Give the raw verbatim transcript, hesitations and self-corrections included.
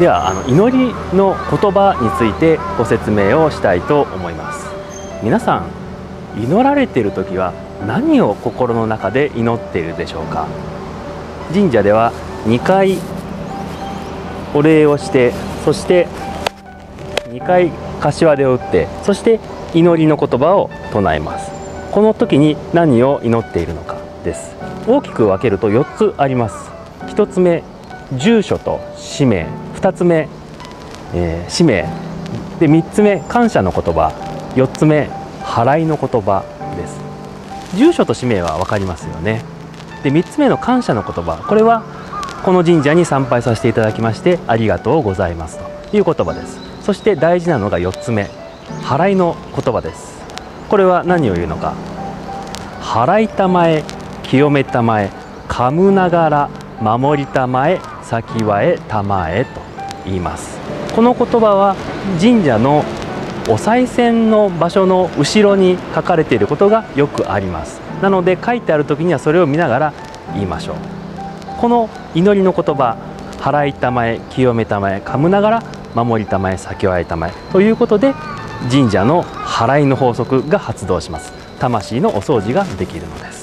ではあの祈りの言葉についてご説明をしたいと思います。皆さん祈られている時は何を心の中で祈っているでしょうか。神社ではにかいお礼をして、そしてにかい柏手を打って、そして祈りの言葉を唱えます。この時に何を祈っているのかです。大きく分けるとよっつあります。ひとつめ、住所と使命。ふたつめ、えー、使命で、みっつめ、感謝の言葉。よっつめ、払いの言葉です。住所と使命は分かりますよね。で、みっつめの感謝の言葉、これはこの神社に参拝させていただきましてありがとうございますという言葉です。そして大事なのがよっつめ、払いの言葉です。これは何を言うのか。払いたまえ、清めたまえ、かむながら守りたまえ、先はえたまえと言います。この言葉は神社のお賽銭の場所の後ろに書かれていることがよくあります。なので書いてある時にはそれを見ながら言いましょう。この祈りの言葉、払いたまえ、清めたまえ、かむながら守りたまえ、先はえたまえということで、神社の払いの法則が発動します。魂のお掃除ができるのです。